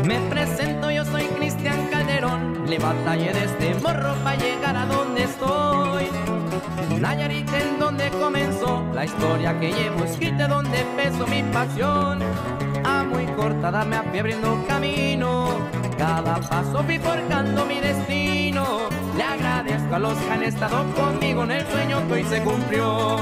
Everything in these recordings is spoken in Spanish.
Me presento, yo soy Cristian Calderón. Le batallé desde morro para llegar a donde estoy. Nayarit, en donde comenzó la historia que llevo escrita, donde empezó mi pasión. A muy corta edad me fui abriendo camino, cada paso fui forjando mi destino. Le agradezco a los que han estado conmigo en el sueño que hoy se cumplió.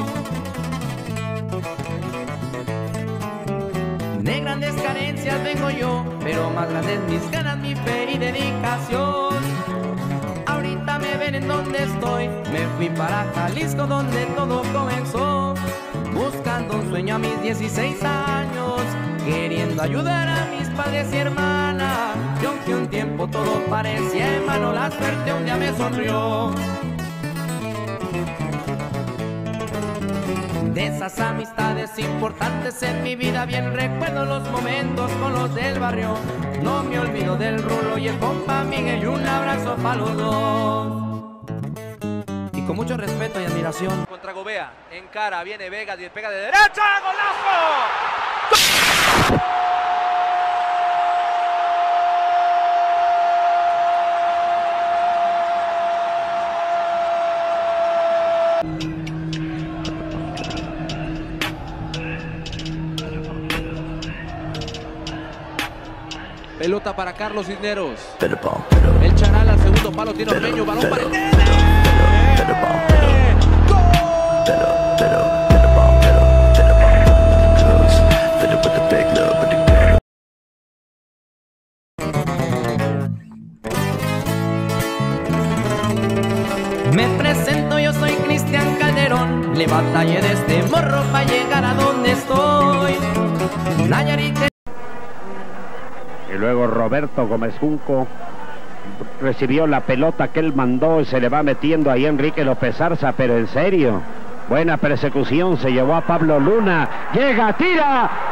De grandes carencias vengo yo, pero más grandes mis ganas, mi fe y dedicación. Ahorita me ven en donde estoy, me fui para Jalisco donde todo comenzó. Buscando un sueño a mis 16 años, queriendo ayudar a mis padres y hermanas. Y aunque un tiempo todo parecía en vano, la suerte un día me sonrió. De esas amistades importantes en mi vida, bien recuerdo los momentos con los del barrio. No me olvido del Rulo y el compa Miguel, y un abrazo para los dos. Y con mucho respeto y admiración. Contra Gobea, encara, viene Vega, pega de derecha, ¡golazo! Pelota para Carlos Cisneros. El Charal al segundo palo, tiene Ormeño, balón para el Me presento, yo soy Cristian Calderón. Le batallé desde morro para llegar a donde estoy. Nayarit. Y luego Roberto Gómez Junco recibió la pelota que él mandó y se le va metiendo ahí Enrique López Arza, pero en serio, buena persecución, se llevó a Pablo Luna, llega, tira,